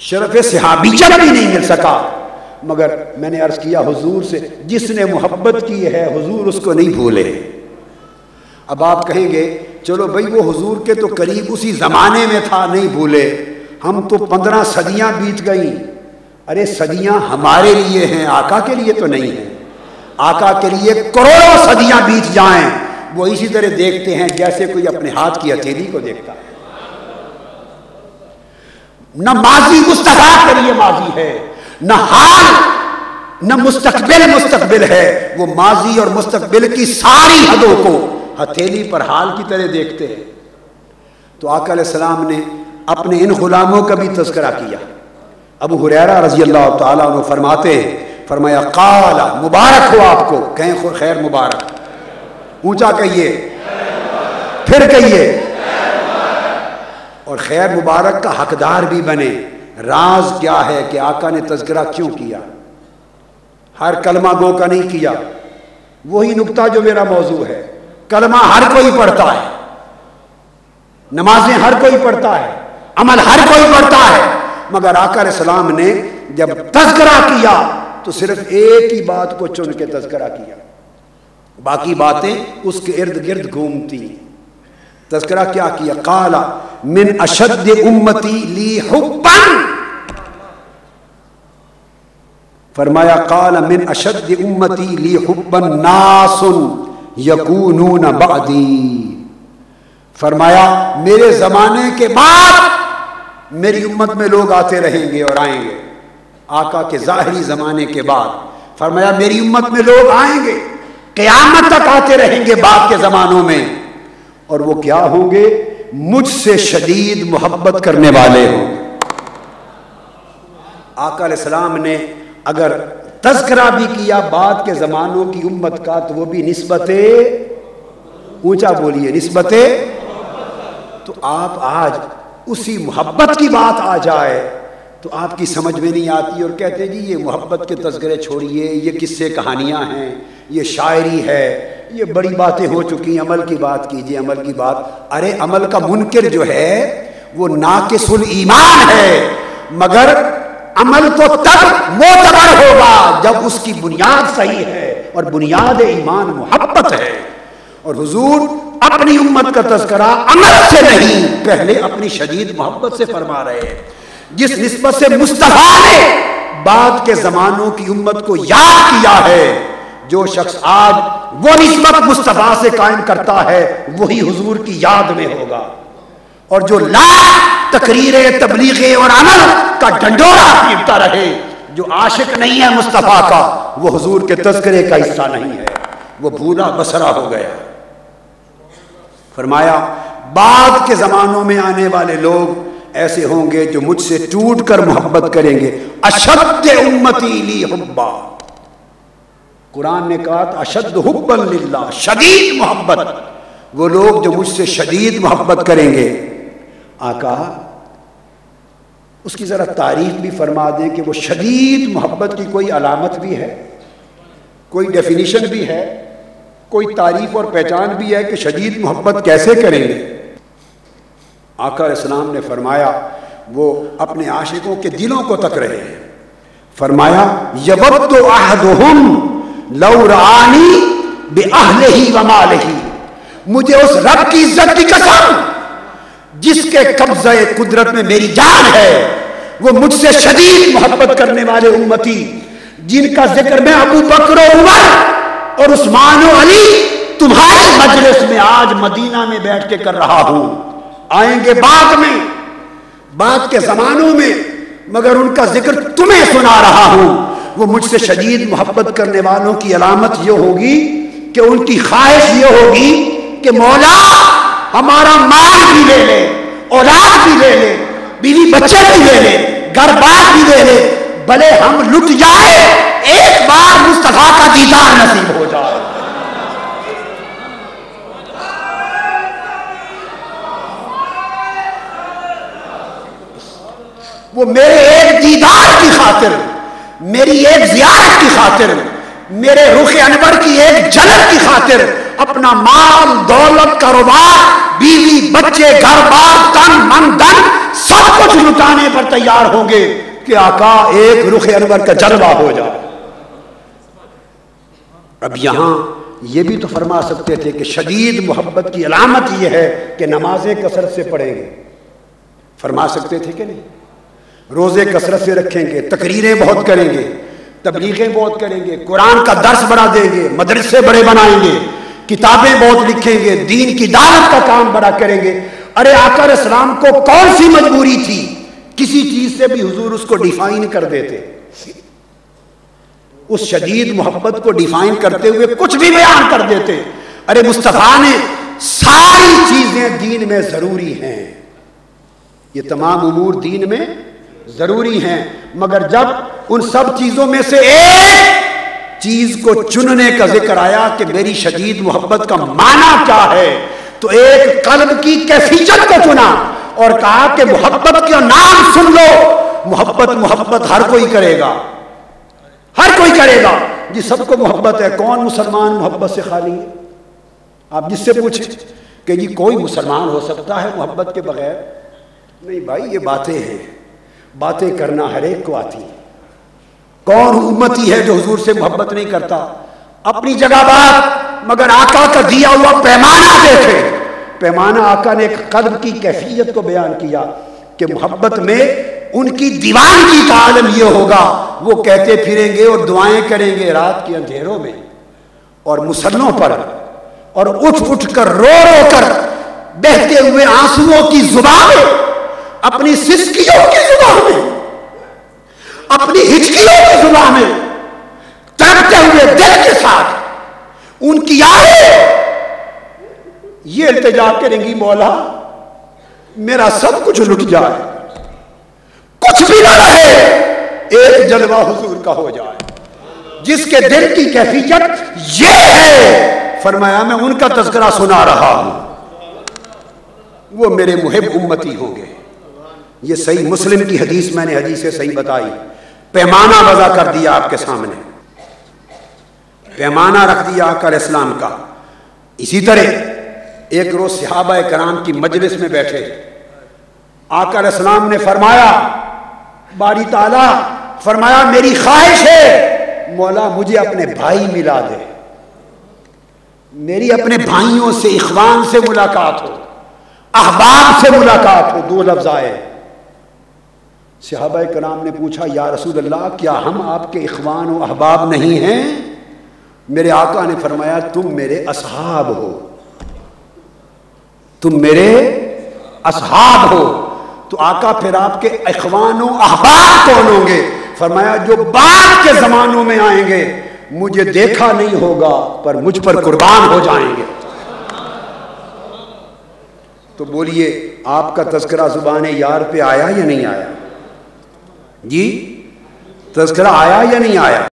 شرف صحابیت بھی نہیں مل سکا، مگر میں نے عرض کیا حضور سے جس نے محبت کی ہے حضور اس کو نہیں بھولے۔ اب آپ کہیں گے چلو بھائی وہ حضور کے تو قریب اسی زمانے میں تھا، نہیں بھولے، ہم تو 15 صدیاں بیت گئیں۔ ارے صدیاں ہمارے لیے ہیں، آقا کے لیے تو نہیں ہیں۔ آقا کے لیے کروڑوں صدیاں بیت جائیں وہ اسی طرح دیکھتے ہیں جیسے کوئی اپنے ہاتھ کی ہتھیلی کو دیکھتا ہے۔ نہ ماضی مصطفیٰ کے لیے ماضی ہے، نہ حال نہ مستقبل ہے، وہ ماضی اور مستقبل کی ساری حدوں کو ہتھیلی پر حال کی طرح دیکھتے ہیں۔ تو آقا علیہ السلام نے اپنے ان غلاموں کا بھی تذکرہ کیا۔ ابو ہریرہ رضی اللہ تعالیٰ عنہ فرماتے ہیں، فرمایا قال مبارک ہو آپ کو، کہیں خیر مبارک، اونچا کہیے، پھر کہیے، اور خیر مبارک کا حقدار بھی بنے۔ راز کیا ہے کہ آقا نے تذکرہ کیوں کیا؟ ہر کلمہ گو کا نہیں کیا، وہی نکتہ جو میرا موضوع ہے۔ کلمہ ہر کوئی پڑھتا ہے، نمازیں ہر کوئی پڑھتا ہے، عمل ہر کوئی پڑھتا ہے، مگر آقا علیہ السلام نے جب تذکرہ کیا تو صرف ایک ہی بات کو چن کے تذکرہ کیا، باقی باتیں اس کے ارد گرد گھومتی۔ تذکرہ کیا کیا؟ قال من اشد امتی لی حبا، فرمایا قال من اشد امتی لی حبا ناس یکونون بعدی، فرمایا میرے زمانے کے بعد میری امت میں لوگ آتے رہیں گے اور آئیں گے۔ آقا کے ظاہری زمانے کے بعد فرمایا میری امت میں لوگ آئیں گے، قیامت تک آتے رہیں گے بعد کے زمانوں میں، اور وہ کیا ہوں گے؟ مجھ سے شدید محبت کرنے والے ہوں گے۔ آقا علیہ السلام نے اگر تذکرہ بھی کیا بعد کے زمانوں کی امت کا تو وہ بھی نسبت، اونچا بولیے، نسبت، تو آپ آج اسی محبت کی بات آ جائے تو آپ کی سمجھ میں نہیں آتی اور کہتے جی یہ محبت کے تذکرے چھوڑیے، یہ قصے کہانیاں ہیں، یہ شاعری ہے، یہ بڑی باتیں ہو چکی، عمل کی بات کیجئے، عمل کی بات۔ ارے عمل کا منکر جو ہے وہ ناقص الایمان ہے، مگر عمل تو تب معتبر ہوگا جب اس کی بنیاد صحیح ہے، اور بنیاد ایمان محبت ہے۔ اور حضور اپنی امت کا تذکرہ عمل سے نہیں، پہلے اپنی شدید محبت سے فرما رہے ہیں۔ جس نسبت سے مصطفیٰ نے بعد کے زمانوں کی امت کو یاد کیا ہے، جو شخص آج وہ نسبت مصطفیٰ سے قائم کرتا ہے وہی حضور کی یاد میں ہوگا، اور جو لاکھ تقریریں، تبلیغیں اور عمل کا ڈنڈورا پیٹتا رہے، جو عاشق نہیں ہے مصطفیٰ کا وہ حضور کے تذکرے کا حصہ نہیں ہے، وہ بھولا بسرا ہو گیا۔ فرمایا بعد کے زمانوں میں آنے والے لوگ ایسے ہوں گے جو مجھ سے ٹوٹ کر محبت کریں گے۔ اشد امتی لی حبا، قرآن نے کہا اشد حبا للہ، شدید محبت، وہ لوگ جو مجھ سے شدید محبت کریں گے۔ آقا اس کی ذرا تعریف بھی فرما دیں کہ وہ شدید محبت کی کوئی علامت بھی ہے، کوئی ڈیفینیشن بھی ہے، کوئی تعریف اور پہچان بھی ہے کہ شدید محبت کیسے کریں گے؟ آقا علیہ السلام نے فرمایا وہ اپنے عاشقوں کے دلوں کو تک رہے ہیں۔ فرمایا یود احدہم لو رآنی بأہلہ ومالہ، مجھے اس رب کی عزت کی قسم جس کے قبضہ قدرت میں میری جان ہے، وہ مجھ سے شدید محبت کرنے والے امتی جن کا ذکر میں ابو بکر و عمر اور عثمان و علی تمہاری مجلس میں آج مدینہ میں بیٹھ کے کر رہا ہوں، آئیں گے بعد میں، بعد کے زمانوں میں، مگر ان کا ذکر تمہیں سنا رہا ہوں۔ وہ مجھ سے شدید محبت کرنے والوں کی علامت یہ ہوگی کہ ان کی خواہش یہ ہوگی کہ مولا ہمارا مال بھی لے لے، اولاد بھی لے لے، بیوی بچے بھی لے لے، گھر بار بھی لے لے، بھلے ہم لٹ جائے، ایک بار مصطفیٰ کا دیدار نصیب ہو جائے۔ وہ میرے ایک دیدار کی خاطر، میری ایک زیارت کی خاطر، میرے رخ انور کی ایک جھلک کی خاطر اپنا مال دولت کاروبار بیوی بچے گھر بار تن من دن سب کچھ لٹانے پر تیار ہوں گے کہ آقا ایک رخ انور کا جلوہ ہو جائے۔ اب یہاں یہ بھی تو فرما سکتے تھے کہ شدید محبت کی علامت یہ ہے کہ نمازیں کثرت سے پڑھیں گے، فرما سکتے تھے کہ نہیں؟ روزے کثرت سے رکھیں گے، تقریریں بہت کریں گے، تبلیغیں بہت کریں گے، قرآن کا درس بڑا دیں گے، مدرسے بڑے بنائیں گے، کتابیں بہت لکھیں گے، دین کی دعوت کا کام بڑا کریں گے۔ ارے آقا علیہ السلام کو کون سی مجبوری تھی؟ کسی چیز سے بھی حضور اس کو ڈیفائن کر دیتے، اس شدید محبت کو ڈیفائن کرتے ہوئے کچھ بھی بیان کر دیتے۔ ارے مصطفیٰ نے ساری چیزیں دین میں ضروری ہیں، یہ تمام امور دین میں ضروری ہیں، مگر جب ان سب چیزوں میں سے ایک چیز کو چننے کا ذکر آیا کہ میری شدید محبت کا معنی کیا ہے، تو ایک قلب کی کیفیت کو چنا اور کہا کہ محبت کا نام سن لو۔ محبت ہر کوئی کرے گا، ہر کوئی کرے گا جی، سب کو محبت ہے۔ کون مسلمان محبت سے خالی ہے؟ آپ جس سے پوچھیں کہ جی کوئی مسلمان ہو سکتا ہے محبت کے بغیر؟ نہیں بھائی، یہ باتیں ہیں، باتیں کرنا ہر ایک کو آتی ہے۔ کون امتی ہے جو حضور سے محبت نہیں کرتا؟ اپنی جگہ بات، مگر آقا کا دیا ہوا پیمانہ دیکھے۔ پیمانہ آقا نے ایک قلب کی کیفیت کو بیان کیا کہ محبت میں ان کی دیوانگی کا عالم یہ ہوگا، وہ کہتے پھریں گے اور دعائیں کریں گے رات کے اندھیروں میں اور مصلوں پر، اور اٹھ اٹھ کر رو رو کر بہتے ہوئے آنسوؤں کی زبان میں، اپنی سسکیوں کی زبان میں، اپنی ہچکیوں کی زبان میں، تڑپتے ہوئے دل کے ساتھ ان کی آہیں یہ التجا کریں گی، مولا میرا سب کچھ لٹ جائے، کچھ بھی نہ رہے، ایک جلوہ حضور کا ہو جائے۔ جس کے دل کی کیفیت یہ ہے، فرمایا میں ان کا تذکرہ سنا رہا ہوں، وہ میرے محب امتی ہوں گے۔ یہ صحیح مسلم کی حدیث، میں نے حدیث صحیح بتائی، پیمانہ وضع کر دیا آپ کے سامنے، پیمانہ رکھ دیا آقا علیہ السلام کا۔ اسی طرح ایک روز صحابہ کرام کی مجلس میں بیٹھے، آقا علیہ السلام نے فرمایا، باری تعالیٰ فرمایا میری خواہش ہے مولا مجھے اپنے بھائی ملا دے، میری اپنے بھائیوں سے، اخوان سے ملاقات ہو، احباب سے ملاقات ہو۔ دو لفظ آئے۔ صحابہ کرام نے پوچھا یا رسول اللہ کیا ہم آپ کے اخوان و احباب نہیں ہیں؟ میرے آقا نے فرمایا تم میرے اصحاب ہو، تم میرے اصحاب ہو۔ تو آقا پھر آپ کے اخوان و احباب کون ہوں گے؟ فرمایا جو بعد کے زمانوں میں آئیں گے، مجھے دیکھا نہیں ہوگا پر مجھ پر قربان ہو جائیں گے۔ تو بولیے آپ کا تذکرہ زبان یار پہ آیا یا نہیں آیا؟ جی تذکرہ آیا یا نہیں آیا؟